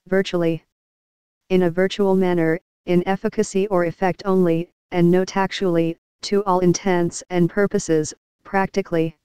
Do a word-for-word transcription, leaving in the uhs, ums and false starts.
virtually. In a virtual manner, in efficacy or effect only, and not actually, to all intents and purposes, practically.